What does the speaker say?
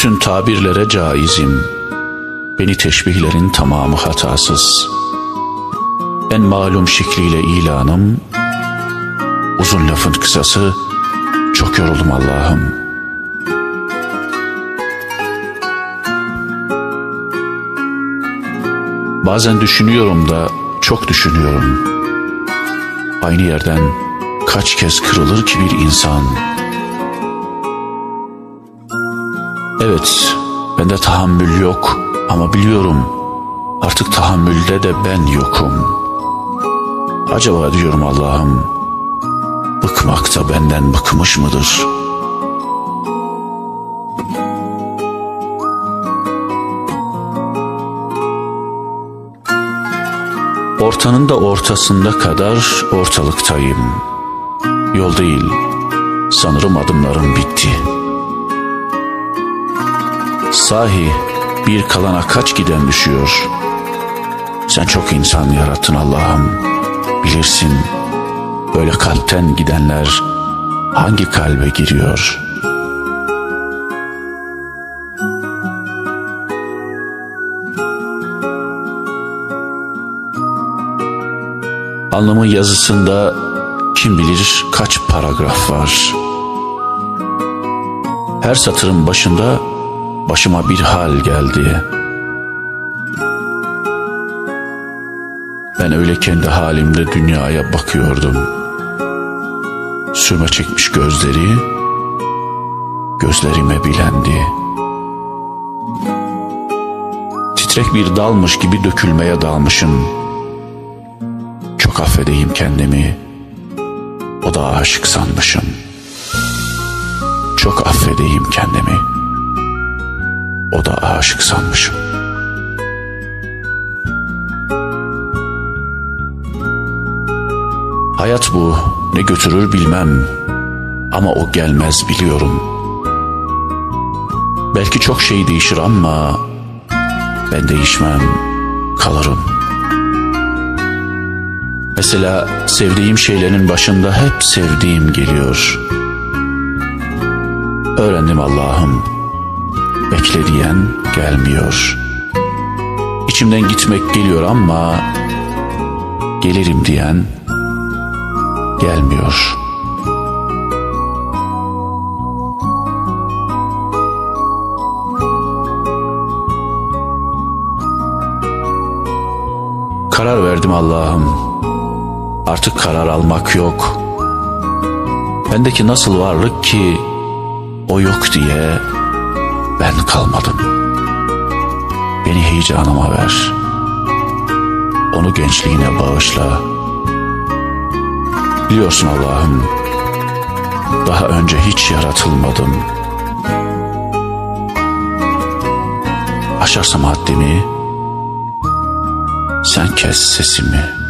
Bütün tabirlere caizim. Beni teşbihlerin tamamı hatasız. En malum şekliyle ilanım, uzun lafın kısası, çok yoruldum Allah'ım. Bazen düşünüyorum da çok düşünüyorum. Aynı yerden kaç kez kırılır ki bir insan? Evet, bende tahammül yok ama biliyorum artık tahammülde de ben yokum. Acaba diyorum Allah'ım, bıkmak da benden bıkmış mıdır? Ortanın da ortasında kadar ortalıktayım. Yol değil, sanırım adımlarım bitti. Sahi bir kalana kaç giden düşüyor? Sen çok insan yarattın Allah'ım. Bilirsin, böyle kalpten gidenler hangi kalbe giriyor? Alnımın yazısında kim bilir kaç paragraf var. Her satırın başında başıma bir hal geldi. Ben öyle kendi halimde dünyaya bakıyordum. Sürme çekmiş gözlerime bilendi. Titrek bir dalmış gibi dökülmeye dalmışım. Çok affedeyim kendimi, o da aşık sanmışım. Çok affedeyim kendimi, o da aşık sanmışım. Hayat bu, ne götürür bilmem, ama o gelmez biliyorum. Belki çok şey değişir ama ben değişmem, kalırım. Mesela sevdiğim şeylerin başında hep sevdiğim geliyor. Öğrendim Allah'ım, bekle diyen gelmiyor. İçimden gitmek geliyor ama gelirim diyen gelmiyor. Karar verdim Allah'ım. Artık karar almak yok. Bendeki nasıl varlık ki o yok diye ben kalmadım. Beni heyecanıma ver. Onu gençliğine bağışla. Biliyorsun Allah'ım, daha önce hiç yaratılmadım. Aşarsam haddimi, sen kes sesimi.